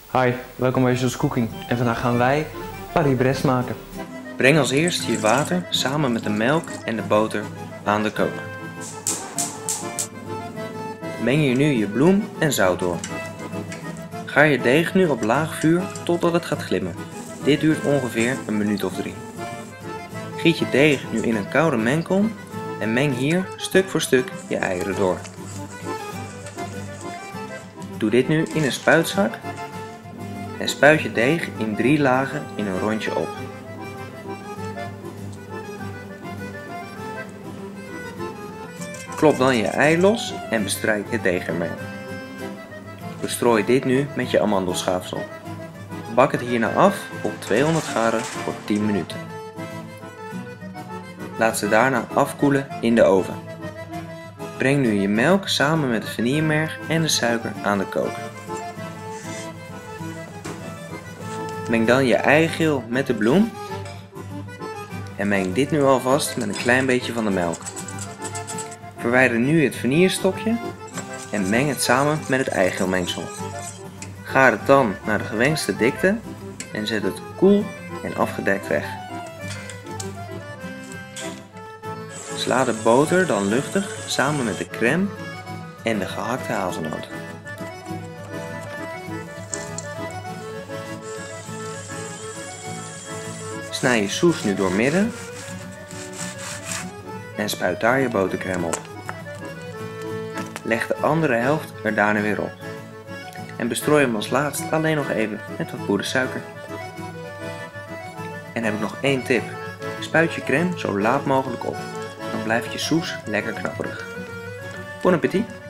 Hi, welkom bij Jules Cooking en vandaag gaan wij Paris-Brest maken. Breng als eerst je water samen met de melk en de boter aan de kook. Meng hier nu je bloem en zout door. Gaar je deeg nu op laag vuur totdat het gaat glimmen. Dit duurt ongeveer een minuut of 3. Giet je deeg nu in een koude mengkom en meng hier stuk voor stuk je eieren door. Doe dit nu in een spuitzak en spuit je deeg in 3 lagen in een rondje op. Klop dan je ei los en bestrijk het deeg ermee. Bestrooi dit nu met je amandelschaafsel. Bak het hierna af op 200 graden voor 10 minuten. Laat ze daarna afkoelen in de oven. Breng nu je melk samen met de vanillemerg en de suiker aan de kook. Meng dan je eigeel met de bloem en meng dit nu alvast met een klein beetje van de melk. Verwijder nu het vanillestokje en meng het samen met het eigeelmengsel. Gaar het dan naar de gewenste dikte en zet het koel en afgedekt weg. Sla de boter dan luchtig samen met de crème en de gehakte hazelnoot. Snij je soes nu doormidden en spuit daar je botercrème op. Leg de andere helft er daarna weer op. En bestrooi hem als laatst alleen nog even met wat poedersuiker. En heb ik nog één tip. Spuit je crème zo laat mogelijk op. Dan blijft je soes lekker knapperig. Bon appétit!